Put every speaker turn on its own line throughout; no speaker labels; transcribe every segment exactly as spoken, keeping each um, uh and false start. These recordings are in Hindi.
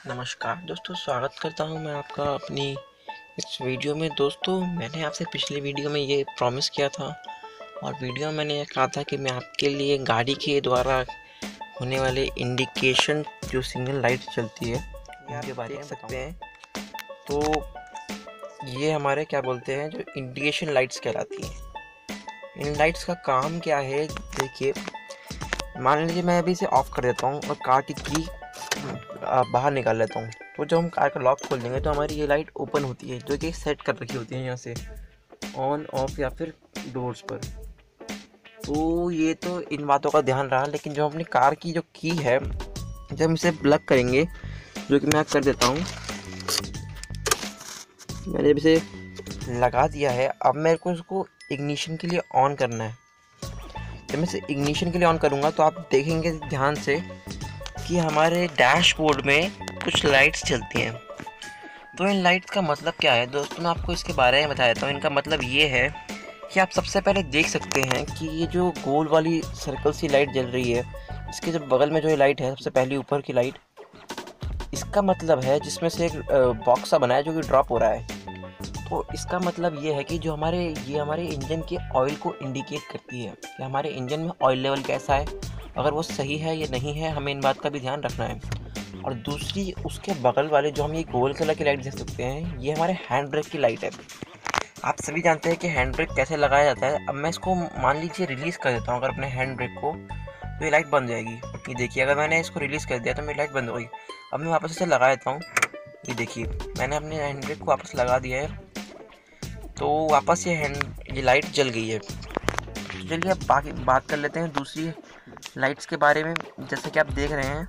नमस्कार दोस्तों, स्वागत करता हूं मैं आपका अपनी इस वीडियो में। दोस्तों, मैंने आपसे पिछली वीडियो में ये प्रॉमिस किया था और वीडियो में मैंने ये कहा था कि मैं आपके लिए गाड़ी के द्वारा होने वाले इंडिकेशन जो सिग्नल लाइट चलती है उनके बारे में सकते हैं। तो ये हमारे क्या बोलते हैं, जो इंडिकेशन लाइट्स कहलाती हैं। इन लाइट्स का काम क्या है, देखिए। मान लीजिए मैं अभी इसे ऑफ़ कर देता हूँ और कार की की बाहर निकाल लेता हूँ, तो जब हम कार का लॉक खोल देंगे तो हमारी ये लाइट ओपन होती है, जो कि सेट कर रखी होती है यहाँ से ऑन ऑफ या फिर डोर्स पर। तो ये तो इन बातों का ध्यान रहा, लेकिन जो अपनी कार की जो की है, जब हम इसे प्लग करेंगे, जो कि मैं कर देता हूँ, मैंने जब इसे लगा दिया है, अब मेरे को इसको इग्निशन के लिए ऑन करना है। जब मैं इसे इग्निशन के लिए ऑन करूँगा तो आप देखेंगे ध्यान से कि हमारे डैशबोर्ड में कुछ लाइट्स चलती हैं। तो इन लाइट्स का मतलब क्या है दोस्तों, मैं आपको इसके बारे में बता देता हूँ। इनका मतलब ये है कि आप सबसे पहले देख सकते हैं कि ये जो गोल वाली सर्कल सी लाइट जल रही है, इसके जो बगल में जो ये लाइट है, सबसे पहली ऊपर की लाइट, इसका मतलब है जिसमें से एक बॉक्स सा बना है जो कि ड्रॉप हो रहा है। तो इसका मतलब ये है कि जो हमारे ये हमारे इंजन के ऑयल को इंडिकेट करती है कि हमारे इंजन में ऑयल लेवल कैसा है, अगर वो सही है या नहीं है, हमें इन बात का भी ध्यान रखना है। और दूसरी, उसके बगल वाले जो हम ये गोल कलर की लाइट देख सकते हैं, ये हमारे हैंड ब्रेक की लाइट है। आप सभी जानते हैं कि हैंड ब्रेक कैसे लगाया जाता है। अब मैं इसको मान लीजिए रिलीज़ कर देता हूँ अगर अपने हैंड ब्रेक को, तो ये लाइट बंद हो जाएगी। ये देखिए, अगर मैंने इसको रिलीज़ कर दिया तो मेरी लाइट बंद हो गई। अब मैं वापस इसे लगा देता हूँ। ये देखिए, मैंने अपने हैंड ब्रेक को वापस लगा दिया है, तो वापस ये हैंड ये लाइट जल गई है। तो चलिए अब बाकी बात कर लेते हैं दूसरी लाइट्स के बारे में। जैसे कि आप देख रहे हैं,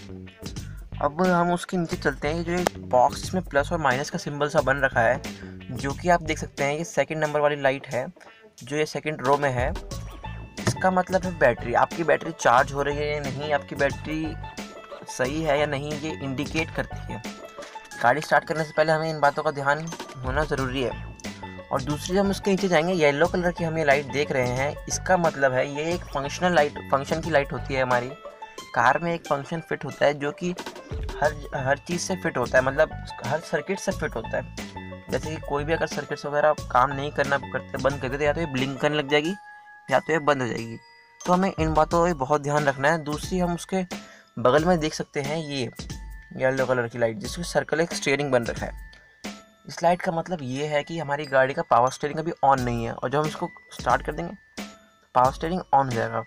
अब हम उसके नीचे चलते हैं। जो एक बॉक्स में प्लस और माइनस का सिंबल सा बन रखा है, जो कि आप देख सकते हैं, ये सेकंड नंबर वाली लाइट है, जो ये सेकंड रो में है। इसका मतलब है बैटरी, आपकी बैटरी चार्ज हो रही है या नहीं, आपकी बैटरी सही है या नहीं, ये इंडिकेट करती है। गाड़ी स्टार्ट करने से पहले हमें इन बातों का ध्यान होना ज़रूरी है। और दूसरी, हम उसके नीचे जाएंगे, येलो कलर की हम ये लाइट देख रहे हैं, इसका मतलब है ये एक फंक्शनल लाइट फंक्शन की लाइट होती है। हमारी कार में एक फंक्शन फिट होता है, जो कि हर हर चीज़ से फिट होता है, मतलब हर सर्किट से फिट होता है। जैसे कि कोई भी अगर सर्किट्स वगैरह काम नहीं करना करते, बंद करके, तो या तो ये ब्लिंक करने लग जाएगी या तो ये बंद हो जाएगी। तो हमें इन बातों पर बहुत ध्यान रखना है। दूसरी, हम उसके बगल में देख सकते हैं ये येलो कलर की लाइट, जिसमें सर्कल एक स्टीयरिंग बन रखा है। इस लाइट का मतलब ये है कि हमारी गाड़ी का पावर स्टीयरिंग अभी ऑन नहीं है, और जब हम इसको स्टार्ट कर देंगे तो पावर स्टीयरिंग ऑन हो जाएगा।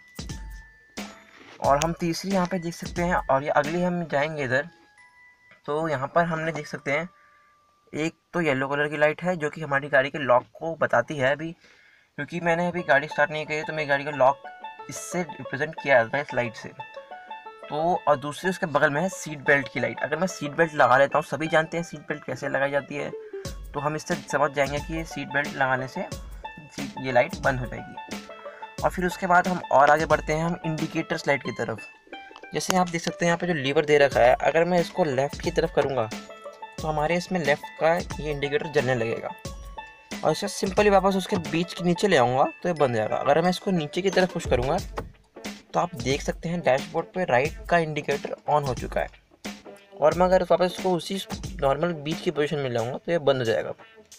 और हम तीसरी यहाँ पे देख सकते हैं, और ये अगली हम जाएंगे इधर, तो यहाँ पर हमने देख सकते हैं एक तो येलो कलर की लाइट है, जो कि हमारी गाड़ी के लॉक को बताती है। अभी क्योंकि मैंने अभी गाड़ी स्टार्ट नहीं की, तो मेरी गाड़ी का लॉक इससे रिप्रेजेंट किया जाता है, इस लाइट से। तो और दूसरी उसके बगल में है सीट बेल्ट की लाइट। अगर मैं सीट बेल्ट लगा लेता हूँ, सभी जानते हैं सीट बेल्ट कैसे लगाई जाती है, तो हम इससे समझ जाएंगे कि ये सीट बेल्ट लगाने से सीट ये लाइट बंद हो जाएगी। और फिर उसके बाद हम और आगे बढ़ते हैं, हम इंडिकेटर्स लाइट की तरफ। जैसे आप देख सकते हैं यहाँ पे जो लीवर दे रखा है, अगर मैं इसको लेफ़्ट की तरफ करूँगा तो हमारे इसमें लेफ़्ट का ये इंडिकेटर जलने लगेगा, और इसे सिंपली वापस उसके बीच के नीचे ले आऊँगा तो ये बंद जाएगा। अगर मैं इसको नीचे की तरफ पुश करूँगा तो आप देख सकते हैं डैशबोर्ड पे राइट का इंडिकेटर ऑन हो चुका है, और मैं अगर वापस इसको उसी नॉर्मल बीच की पोजीशन में लाऊंगा तो ये बंद हो जाएगा।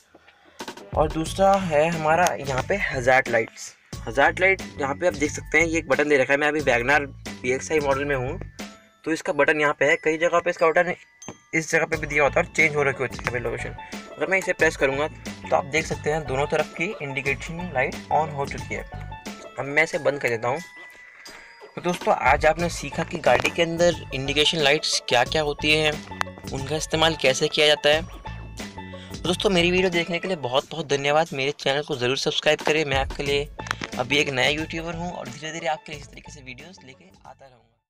और दूसरा है हमारा यहाँ पे हज़ार्ड लाइट्स। हज़ार्ड लाइट यहाँ पे आप देख सकते हैं, ये एक बटन दे रखा है। मैं अभी WagonR V X I model में हूँ, तो इसका बटन यहाँ पे है। कई जगह पे इसका बटन इस जगह पे भी दिया होता है और चेंज हो रखी होती है लोकेशन। अगर मैं इसे प्रेस करूँगा तो आप देख सकते हैं दोनों तरफ की इंडिकेशन लाइट ऑन हो चुकी है। अब मैं इसे बंद कर देता हूँ। तो दोस्तों, आज आपने सीखा कि गाड़ी के अंदर इंडिकेशन लाइट्स क्या क्या होती हैं, उनका इस्तेमाल कैसे किया जाता है। तो दोस्तों, मेरी वीडियो देखने के लिए बहुत बहुत धन्यवाद। मेरे चैनल को ज़रूर सब्सक्राइब करें। मैं आपके लिए अभी एक नया यूट्यूबर हूँ और धीरे धीरे आपके लिए इस तरीके से वीडियोस लेके आता रहूँगा।